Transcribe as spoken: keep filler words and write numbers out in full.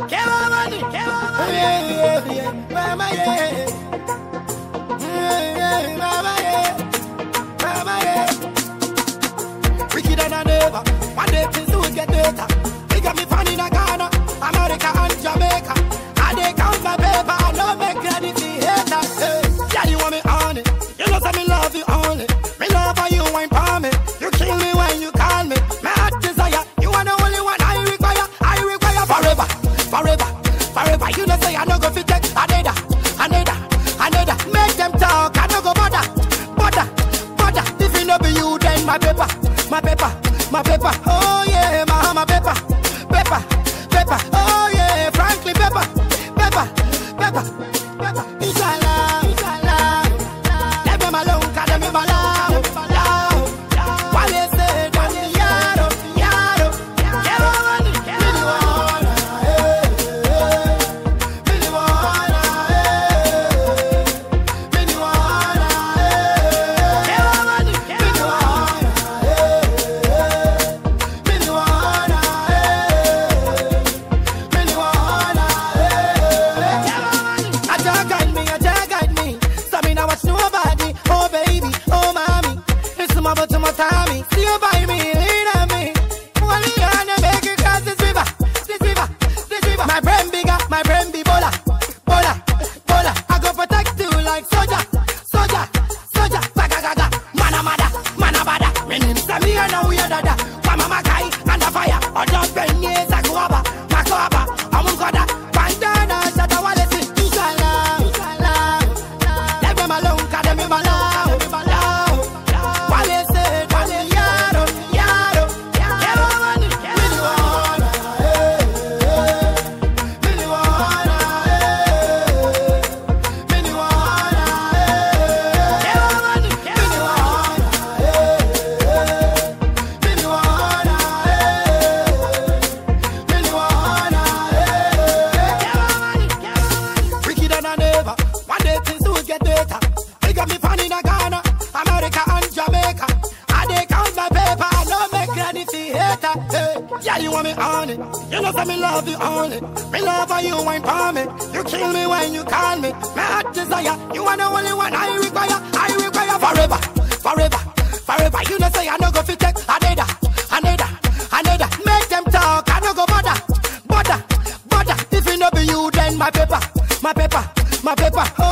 Wicked and I never. One day things do get better. They got me fun in a Ghana, America and Jamaica. I they count my paper, I don't make credit for haters. Hey, yeah, you want me on it. You know say me love you only. Me love how you wine for me. You kill me when you call me. My heart desire, you are the only one I require. I require forever, forever, forever. You know say I don't go fit take. I need that, I need that, I need that. Make them talk, I don't go bother, bother, bother. If it not be you, then my paper, my paper, my paper. Oh yeah, my my paper, paper, paper. Oh yeah, frankly paper, paper, paper, paper. Inshallah, inshallah. Let them alone, 'cause them in my love, love. While they say, don't you yaro, yaro, yaro, really wanna, eh, really wanna, eh, really wanna, eh, really wanna, eh, really wanna, eh, really wanna, eh. I just guide me, I just guide me. So me now watch nobody. Oh baby, oh mommy, it's my but my Tommy. See you by me, lean on me. Only on the make it cross this river, this river, this river. My brain bigger, my brain be bola, bola, bola. I go protect you like soldier, soldier, soldier. Gaga gaga, mana mada, mana bada. When him say me and now we are dada. Mama makai under fire, or just ben yes aguaba, makoaba, amunkoda, bandana, shata wallet, inshallah, inshallah. Let them alone, 'cause them in my love, my love. While they say, don't you yaro, yaro, yaro, really wanna, eh, really wanna, eh, really wanna, eh, really wanna, eh, really wanna, eh, really wanna, eh. Wicked and I never. One day things do get better. They got me fun in a Ghana, America and Jamaica. I they count my paper, I don't make credit for hater. Hey, yeah, you want me on it. You know say me love you only. Me love how you wine for me. You kill me when you call me. My heart desire, you are the only one I require. I require forever, forever, forever. You know say I don't go fit take. I need that, I need that, I need that. Make them talk, I don't go bother, bother, bother. If it not be you, then my paper, my paper, my paper. Oh